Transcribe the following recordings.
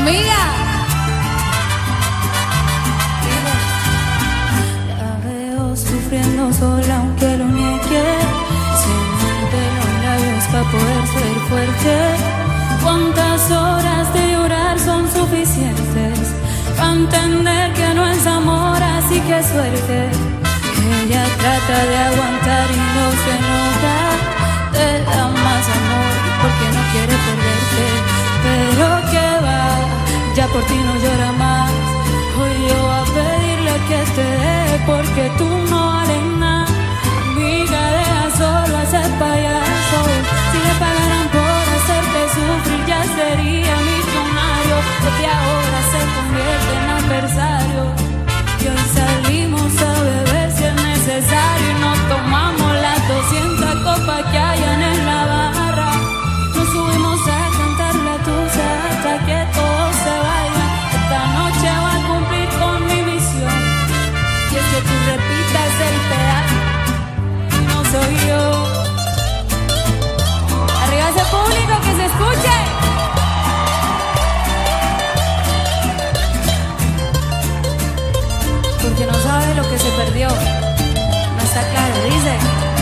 amiga. La veo sufriendo sola aunque lo niegue. Se muerde los labios para poder ser fuerte. ¿Cuántas horas de llorar son suficientes para entender que no es amor, así que suerte? Ella trata de aguantar y no se nota. Te da más amor porque no quiere perderte. Pero que va, ya por ti no llora más. Hoy yo voy a pedirle que te dé porque tú no vales nada. Amiga, deja solo a ese payaso. Si le pagaran por hacerte sufrir ya sería millonario. Desde ahora se convierte en adversario. Y hoy salimos a beber si es necesario y nos tomamos las 200 copas que hayan en la barra. Nos subimos a cantar la tusa hasta que todos se vayan. Esta noche voy a cumplir con mi misión, y es que tú repitas el pedazo y no soy yo. Arriba ese público, que se escuche. Porque no sabe lo que se perdió. No está claro, dice.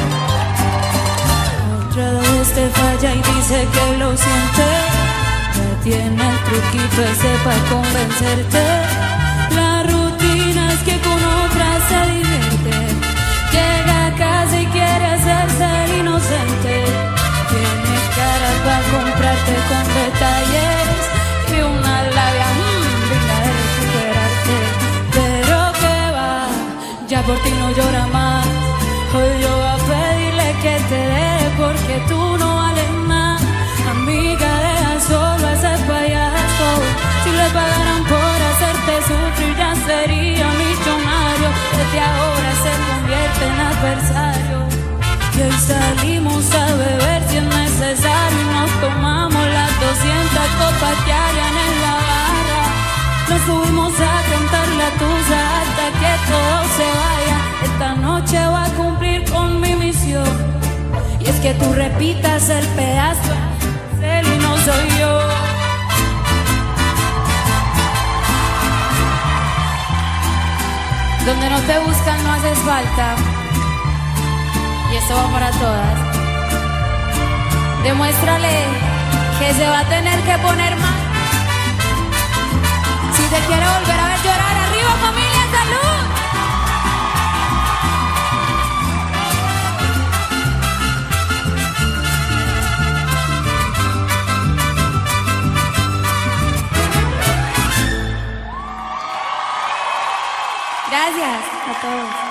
Otra vez te falla y dice que lo siente. Ya tiene el truquito ese para convencerte. La rutina es que con otra se divierte. Llega a casa y quiere hacerse el inocente. Tiene cara para comprarte con detalles y una labia digna de recuperarte. Pero que va, ya por ti no llora más. Hoy yo voy a pedirle que te dé porque tú no vales nada. Amiga, deja solo a ese payaso. Si le pagaran por hacerte sufrir ya sería millonario. Desde ahora se convierte en adversario. Y hoy salimos a beber si es necesario y nos tomamos las 200 copas que hayan en la barra. Nos subimos a cantar la tusa hasta que todo se vaya. Esta noche voy a cumplir con mi misión, y es que tú repitas el pedazo. Él y no soy yo. Donde no te buscan no haces falta. Y esto va para todas. Demuéstrale que se va a tener que poner mal. Si te quiere volver a ver llorar, arriba familia, salud. Gracias a todos.